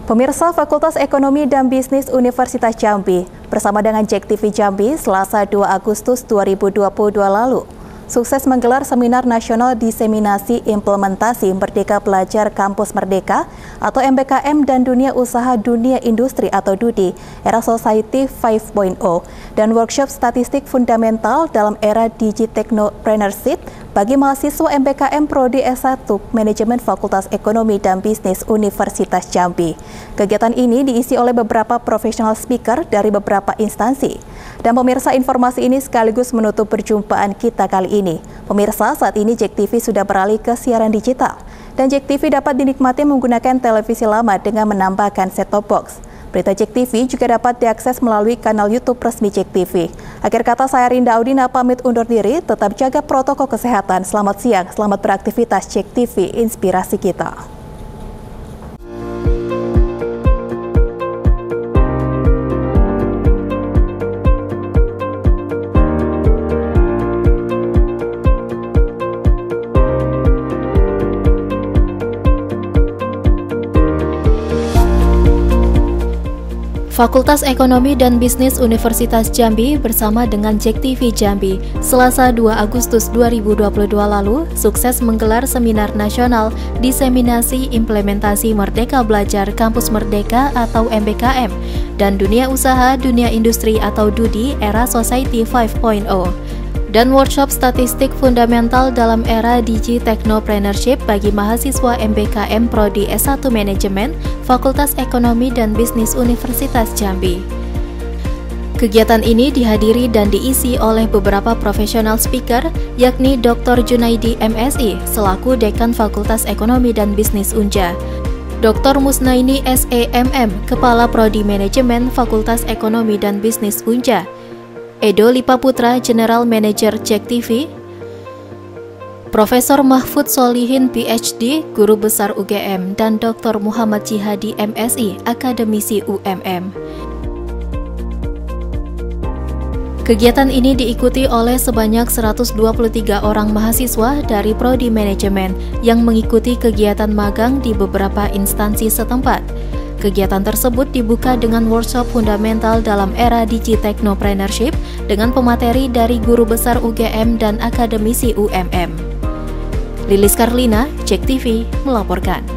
Pemirsa Fakultas Ekonomi dan Bisnis Universitas Jambi bersama dengan JEK TV Jambi Selasa 2 Agustus 2022 lalu sukses menggelar Seminar Nasional Diseminasi Implementasi Merdeka Belajar Kampus Merdeka atau MBKM dan Dunia Usaha Dunia Industri atau DUDI Era Society 5.0 dan workshop statistik fundamental dalam era Digitechnopreneurship bagi mahasiswa MBKM Prodi S1 Manajemen Fakultas Ekonomi dan Bisnis Universitas Jambi. Kegiatan ini diisi oleh beberapa profesional speaker dari beberapa instansi. Dan pemirsa, informasi ini sekaligus menutup perjumpaan kita kali ini. Pemirsa, saat ini JEK TV sudah beralih ke siaran digital. Dan JEK TV dapat dinikmati menggunakan televisi lama dengan menambahkan set-top box. Berita JEK TV juga dapat diakses melalui kanal YouTube resmi JEK TV. Akhir kata, saya Rinda Audina pamit undur diri, tetap jaga protokol kesehatan. Selamat siang, selamat beraktivitas. JEK TV, inspirasi kita. Fakultas Ekonomi dan Bisnis Universitas Jambi bersama dengan JEK TV Jambi Selasa 2 Agustus 2022 lalu sukses menggelar Seminar Nasional Diseminasi Implementasi Merdeka Belajar Kampus Merdeka atau MBKM dan Dunia Usaha Dunia Industri atau DUDI Era Society 5.0 dan workshop statistik fundamental dalam era Digitechnopreneurship bagi mahasiswa MBKM Prodi S1 Manajemen Fakultas Ekonomi dan Bisnis Universitas Jambi. Kegiatan ini dihadiri dan diisi oleh beberapa profesional speaker, yakni Dr. Junaidi MSI selaku Dekan Fakultas Ekonomi dan Bisnis Unja, Dr. Musnaini SEMM Kepala Prodi Manajemen Fakultas Ekonomi dan Bisnis Unja, Edo Lipaputra, General Manager JEK TV, Profesor Mahfud Solihin PhD, Guru Besar UGM, dan Dr. Muhammad Jihadi MSI, Akademisi UMM. Kegiatan ini diikuti oleh sebanyak 123 orang mahasiswa dari Prodi Manajemen yang mengikuti kegiatan magang di beberapa instansi setempat. Kegiatan tersebut dibuka dengan workshop fundamental dalam era Digitechnopreneurship dengan pemateri dari Guru Besar UGM dan Akademisi UMM. Lilis Karlina, JEK TV, melaporkan.